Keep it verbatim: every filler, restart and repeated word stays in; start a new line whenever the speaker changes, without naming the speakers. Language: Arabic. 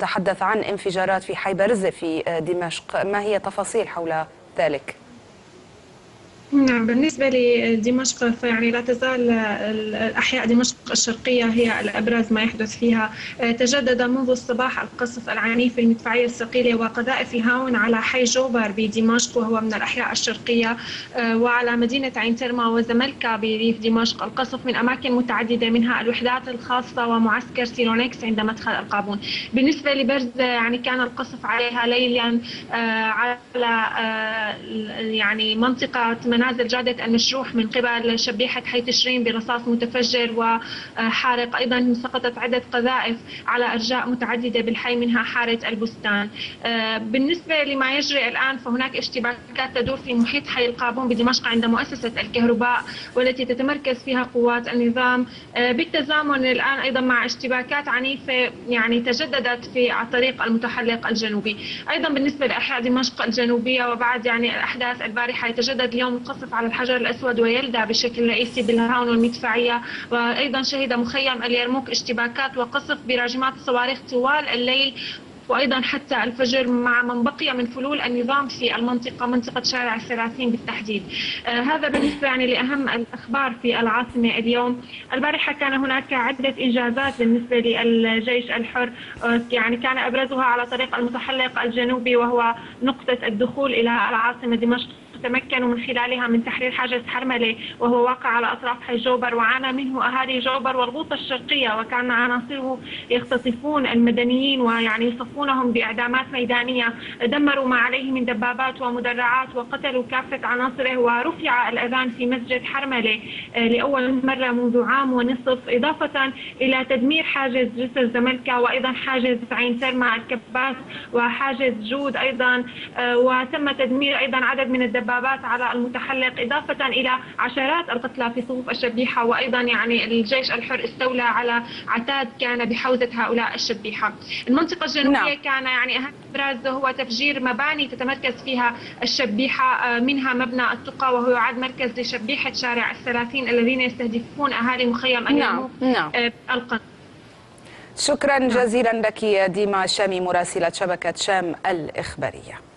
تحدث عن انفجارات في حي برزة في دمشق، ما هي تفاصيل حول ذلك؟
نعم، بالنسبة لدمشق فيعني لا تزال الأحياء دمشق الشرقية هي الأبرز ما يحدث فيها. تجدد منذ الصباح القصف العنيف بالمدفعية الثقيلة وقذائف الهاون على حي جوبر بدمشق وهو من الأحياء الشرقية، وعلى مدينة عين ترمى وزملكا بريف دمشق. القصف من أماكن متعددة منها الوحدات الخاصة ومعسكر سيرونكس عند مدخل القابون. بالنسبة لبرزة يعني كان القصف عليها ليلا على يعني منطقة منازل جادة المشروح من قبل شبيحة حي تشرين برصاص متفجر وحارق. أيضا سقطت عدة قذائف على أرجاء متعددة بالحي منها حارة البستان. بالنسبة لما يجري الآن فهناك اشتباكات تدور في محيط حي القابون بدمشق عند مؤسسة الكهرباء والتي تتمركز فيها قوات النظام بالتزامن الآن أيضا مع اشتباكات عنيفة يعني تجددت في طريق المتحلق الجنوبي. أيضا بالنسبة لأحياء دمشق الجنوبية وبعد يعني الأحداث البارحة يتجدد اليوم القصف على الحجر الأسود ويلدى بشكل رئيسي بالهاون والمدفعية، وأيضا شهد مخيم اليرموك اشتباكات وقصف براجمات الصواريخ طوال الليل وأيضا حتى الفجر مع من بقي من فلول النظام في المنطقة منطقة شارع الثلاثين بالتحديد. آه هذا بالنسبة يعني لأهم الأخبار في العاصمة اليوم. البارحة كان هناك عدة إنجازات بالنسبة للجيش الحر، آه يعني كان أبرزها على طريق المتحلق الجنوبي وهو نقطة الدخول إلى العاصمة دمشق، تمكنوا من خلالها من تحرير حاجز حرملة وهو واقع على أطراف حي جوبر، وعانى منه أهالي جوبر والغوطة الشرقية، وكان عناصره يختطفون المدنيين ويعني يصفونهم بإعدامات ميدانية. دمروا ما عليه من دبابات ومدرعات وقتلوا كافة عناصره، ورفع الأذان في مسجد حرملة لأول مرة منذ عام ونصف، إضافة إلى تدمير حاجز جسر زملكا وأيضا حاجز عين ترمى الكباس وحاجز جود أيضا، وتم تدمير أيضا عدد من الدبابات على المتحلق، إضافة إلى عشرات القتلى في صفوف الشبيحة. وأيضا يعني الجيش الحر استولى على عتاد كان بحوزة هؤلاء الشبيحة. المنطقة الجنوبية نعم. كان يعني أهم إبراز هو تفجير مباني تتمركز فيها الشبيحة، منها مبنى التقى وهو يعد مركز لشبيحة شارع الثلاثين الذين يستهدفون أهالي مخيم اليرموك.
نعم. نعم.
القناة.
شكرا جزيلا لك ديما الشامي مراسلة شبكة شام الإخبارية.